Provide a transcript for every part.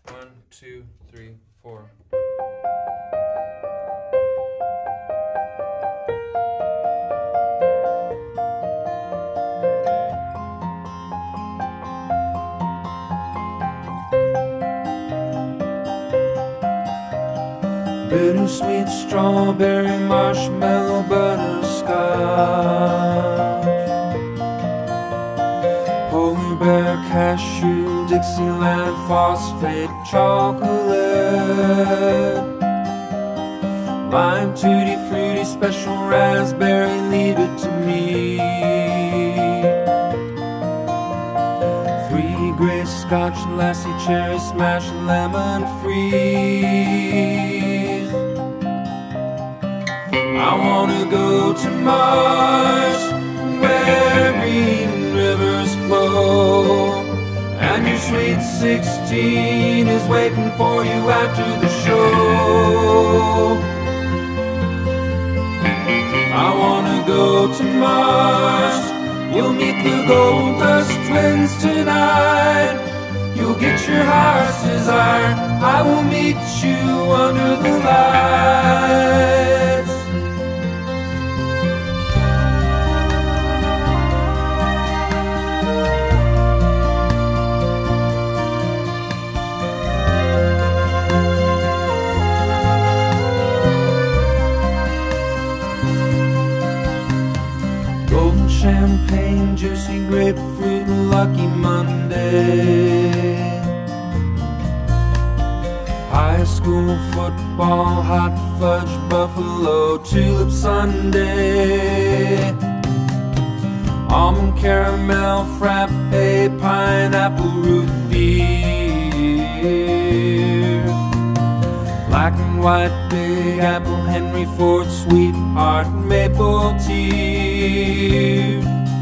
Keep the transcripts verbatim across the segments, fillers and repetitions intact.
One, two, three, four. Bittersweet, strawberry, marshmallow, butterscotch, Polarbear, cashew, dixieland, phosphate, chocolate, lime, tutti, frutti, special raspberry, leave it to me. Three gray scotch, lassie, cherry, smash, lemon, freeze. I wanna go to Marz, where green rivers flow, and your sweet sixteen is waiting for you after the show. I wanna go to Marz, you'll meet the gold dust twins tonight. You'll get your heart's desire, I will meet you under the lights. Golden champagne, juicy grapefruit, lucky Monday. High school football, hot fudge, buffalo, tulip sundae. Almond caramel, frappe, pineapple, root beer. Black and white, big apple, Henry Ford, sweetheart, maple tea.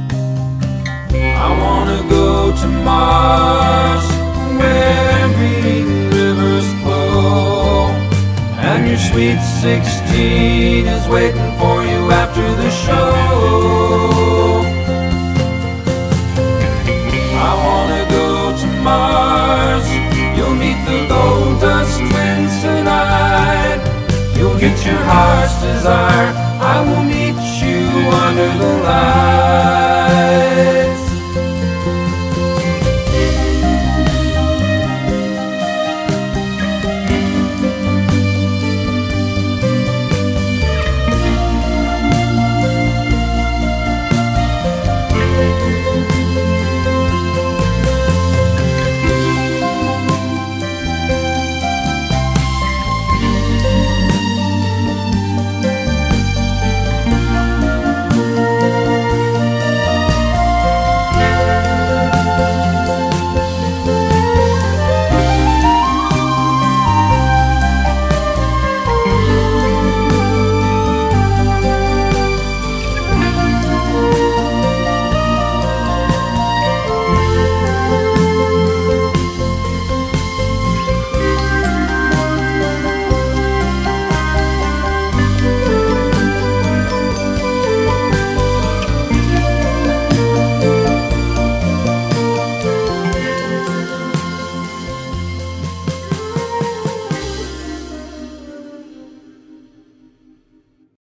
I wanna go to Marz, where green rivers flow, and your sweet sixteen is waiting for you after the show. I wanna go to Marz, you'll meet the gold dust twins tonight. You'll get your heart's desire, I will meet